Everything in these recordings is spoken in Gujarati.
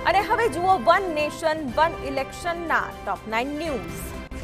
અને હવે જુઓ વન નેશન વન ઇલેક્શનના ટોપ 9 ન્યૂઝ।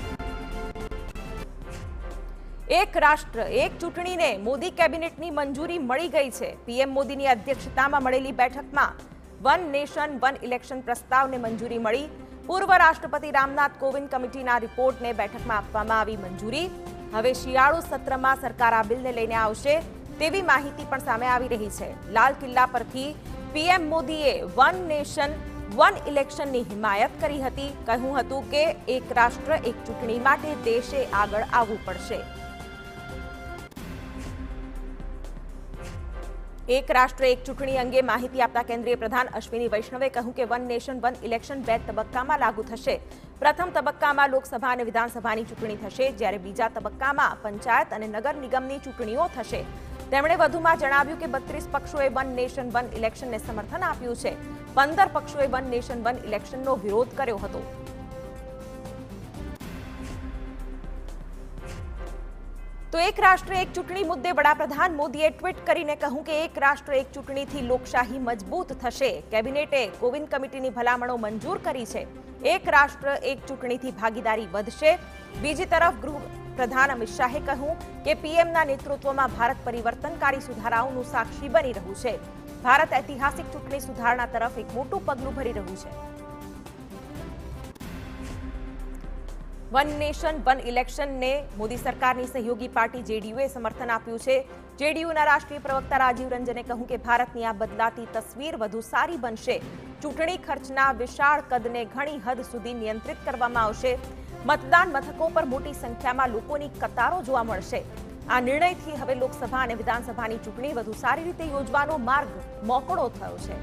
એક રાષ્ટ્ર એક ચૂંટણીને મોદી કેબિનેટની મંજૂરી મળી ગઈ છે। પીએમ મોદીની અધ્યક્ષતામાં મળેલી બેઠકમાં વન નેશન વન ઇલેક્શન પ્રસ્તાવને મંજૂરી મળી। પૂર્વ રાષ્ટ્રપતિ રામનાથ કોવિંદ કમિટીના રિપોર્ટને બેઠકમાં આપવામાં આવી મંજૂરી। હવે શિયાળુ સત્રમાં સરકાર આ બિલને લઈને આવશે તેવી માહિતી પણ સામે આવી રહી છે। લાલ કિલ્લા પરથી પીએમ મોદીએ વન નેશન વન ઇલેક્શનની હિમાયત કરી હતી। કહ્યું હતું કે એક રાષ્ટ્ર એક ચૂંટણી માટે દેશે આગળ આવવું પડશે। એક રાષ્ટ્ર એક ચૂંટણી અંગે માહિતી આપતા કેન્દ્રીય પ્રધાન અશ્વિની વૈષ્ણવે કહ્યું કે વન નેશન વન ઇલેક્શન 2 તબક્કામાં લાગુ થશે। પ્રથમ તબક્કામાં લોકસભા અને વિધાનસભાની ચૂંટણી થશે, જ્યારે બીજા તબક્કામાં પંચાયત અને નગર નિગમની ચૂંટણીઓ થશે। તેમણે વધુમાં જણાવ્યું કે 32 પક્ષોએ વન નેશન વન ઇલેક્શનને સમર્થન આપ્યું છે। 15 પક્ષોએ વન નેશન વન ઇલેક્શનનો વિરોધ કર્યો હતો। તો એક રાષ્ટ્ર એક ચૂંટણી મુદ્દે વડાપ્રધાન મોદીએ ટ્વીટ કરીને કહ્યું કે એક રાષ્ટ્ર એક ચૂંટણીથી લોકશાહી મજબૂત થશે। કેબિનેટે કોવિંદ કમિટીની ભલામણો મંજૂર કરી છે। એક રાષ્ટ્ર એક ચૂંટણીથી ભાગીદારી વધશે। બીજી તરફ ગૃહપ્રધાન અમિત શાહે કહ્યું કે પીએમના નેતૃત્વમાં ભારત પરિવર્તનકારી સુધારાઓનું સાક્ષી બની રહ્યું છે। ભારત ઐતિહાસિક ચૂંટણી સુધારણા તરફ એક મોટું પગલું ભરી રહ્યું છે। વન નેશન વન ઇલેક્શનને મોદી સરકારની સહયોગી પાર્ટી જેડીયુએ સમર્થન આપ્યું છે। જેડીયુના રાષ્ટ્રીય પ્રવક્તા રાજીવ રંજને કહ્યું કે ભારતની આ બદલાતી તસવીર વધુ સારી બનશે। ચૂંટણી ખર્ચના વિશાળ કદને ઘણી હદ સુધી નિયંત્રિત કરવામાં આવશે। મતદાન મથકો પર મોટી સંખ્યામાં લોકોની કતારો જોવા મળશે। આ નિર્ણયથી હવે લોકસભા અને વિધાનસભાની ચૂંટણી વધુ સારી રીતે યોજવાનો માર્ગ મોકળો થયો છે।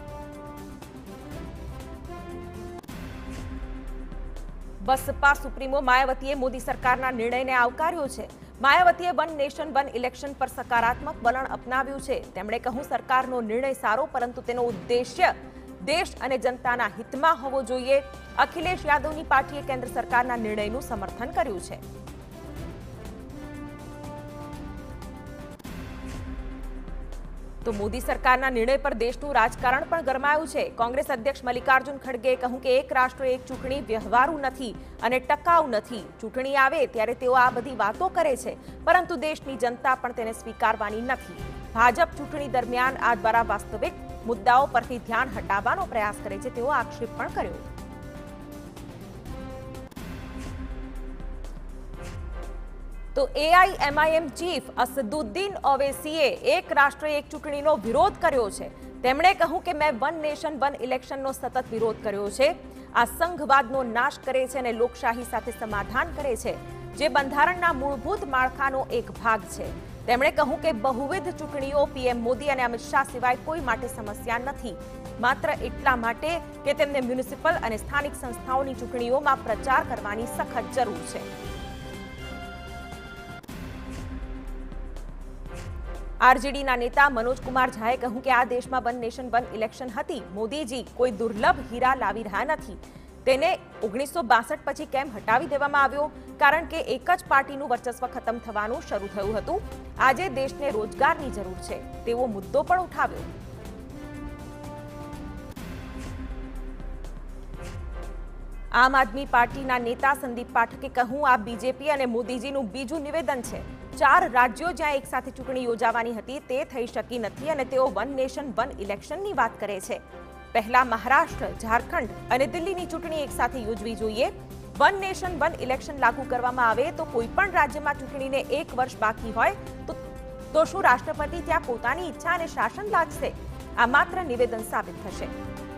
બસપા સુપ્રીમો માયાવતીએ મોદી સરકારના નિર્ણયને આવકાર્યો છે। માયાવતીએ વન નેશન વન ઇલેક્શન પર સકારાત્મક વલણ અપનાવ્યું છે। તેમણે કહ્યું સરકારનો નિર્ણય સારો, પરંતુ તેનો ઉદ્દેશ્ય દેશ અને જનતાના હિતમાં હોવો જોઈએ। અખિલેશ યાદવની પાર્ટીએ કેન્દ્ર સરકારના નિર્ણયનું સમર્થન કર્યું છે। તો મોદી સરકારના નિર્ણય પર દેશનું રાજકારણ પણ ગરમાયું છે। કોંગ્રેસ અધ્યક્ષ મલ્લિકાર્જુન ખડગેએ કહ્યું કે એક રાષ્ટ્ર એક ચૂંટણી વ્યવહારુ નથી અને ટકાઉ નથી। ચૂંટણી આવે ત્યારે તેઓ આ બધી વાતો કરે છે, પરંતુ દેશની જનતા પણ તેને સ્વીકારવાની નથી। ભાજપ ચૂંટણી દરમિયાન આ દ્વારા વાસ્તવિક મુદ્દાઓ પરથી ધ્યાન હટાવવાનો પ્રયાસ કરે છે તેવો આક્ષેપ પણ કર્યો। તો એઆઈએમઆઈએમ ચીફ અસદુદ્દીન ઓવૈસીએ એક રાષ્ટ્ર એક ચૂંટણીનો વિરોધ કર્યો છે। તેમણે કહ્યું કે મેં વન નેશન વન ઇલેક્શનનો સતત વિરોધ કર્યો છે। આ સંઘવાદનો નાશ કરે છે અને લોકશાહી સાથે સમાધાન કરે છે, જે બંધારણના મૂળભૂત માળખાનો એક ભાગ છે। તેમણે કહ્યું કે બહુવિધ ચૂંટણીઓ પીએમ મોદી અને અમિત શાહ સિવાય કોઈ માટે સમસ્યા નથી, માત્ર એટલા માટે કે તેમને મ્યુનિસિપલ અને સ્થાનિક સંસ્થાઓની ચૂંટણીઓમાં પ્રચાર કરવાની સખત જરૂર છે। આરજેડીના નેતા મનોજ કુમાર ઝાએ કહ્યું કે આ દેશમાં વન નેશન વન ઇલેક્શન હતી। મોદીજી કોઈ દુર્લભ હીરા લાવી રહ્યા નથી। તેને 1962 પછી કેમ હટાવી દેવામાં આવ્યો? કારણ કે એક જ પાર્ટીનું વર્ચસ્વ ખતમ થવાનું શરૂ થયું હતું। આજે દેશને રોજગારની જરૂર છે તેવો મુદ્દો પણ ઉઠાવ્યો। આમ આદમી પાર્ટીના નેતા સંદીપ પાઠકે કહ્યું આ બીજેપી અને મોદીજીનું બીજું નિવેદન છે। 4 રાજ્યો જ્યાં એક સાથે ચૂંટણી યોજાવાની હતી તે થઈ શકી નથી અને તેઓ વન નેશન વન ઇલેક્શનની વાત કરે છે। પહેલા મહારાષ્ટ્ર, ઝારખંડ અને દિલ્હીની ચૂંટણી એક સાથે યોજવી જોઈએ। વન નેશન વન ઇલેક્શન લાગુ કરવામાં આવે તો કોઈ પણ રાજ્યમાં ચૂંટણીને 1 વર્ષ બાકી હોય તો શું રાષ્ટ્રપતિ ત્યાં પોતાની ઈચ્છા અને શાસન લાદશે? આ માત્ર નિવેદન સાબિત થશે।